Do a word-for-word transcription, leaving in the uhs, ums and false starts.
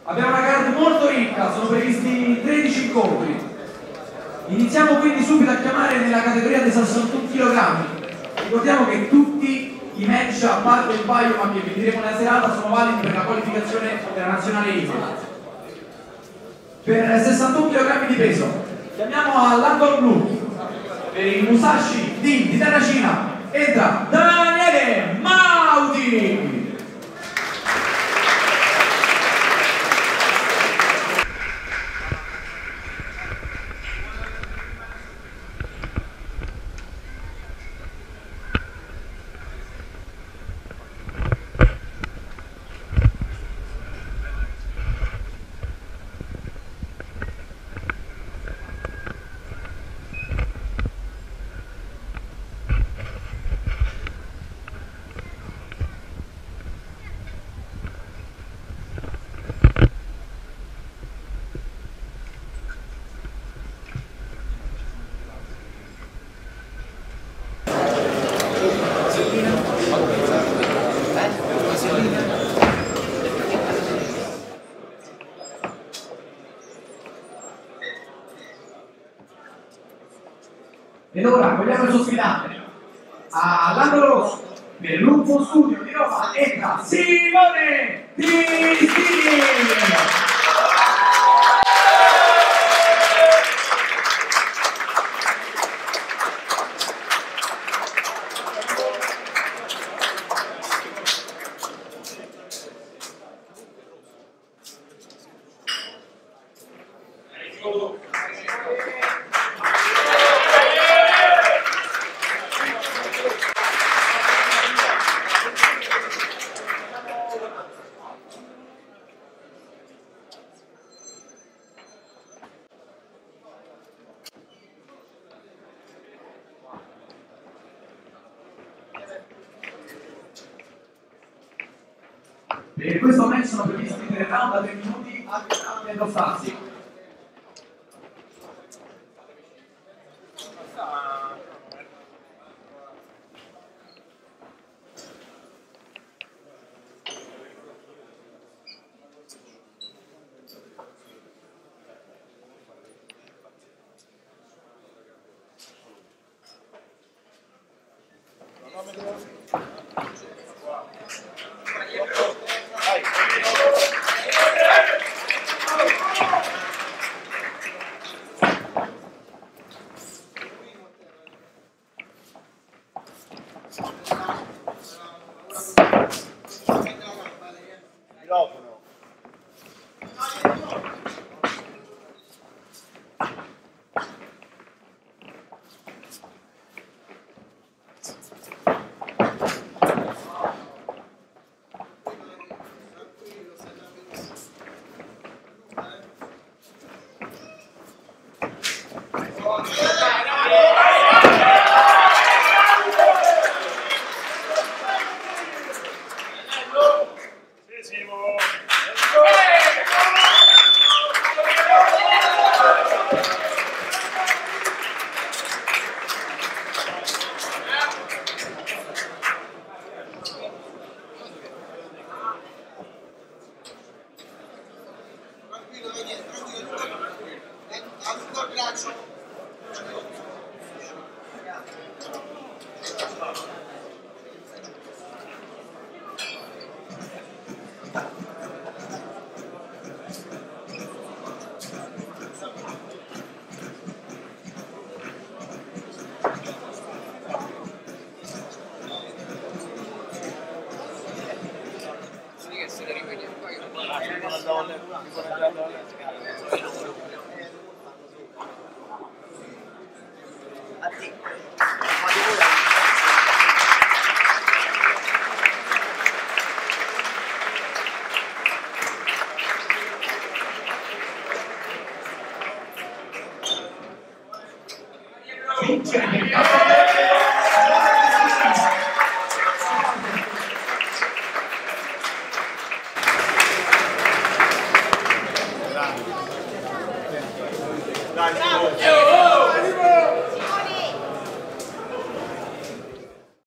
Abbiamo una card molto ricca, sono previsti tredici incontri. Iniziamo quindi subito a chiamare nella categoria dei sessantuno chilogrammi. Ricordiamo che tutti i match, a parte il paio ma che vedremo nella serata, sono validi per la qualificazione della nazionale India. Per sessantuno chilogrammi di peso chiamiamo all'angolo blu per il Musashi Team di Terracina. Entra Daniele Maudi. Ed ora vogliamo il suo sfidante all'angolo rosso per l'U F O Studio di Roma entra Simone Tistini. Per questo match sono previsti tre round da tre minuti a dentro spazi. Vince il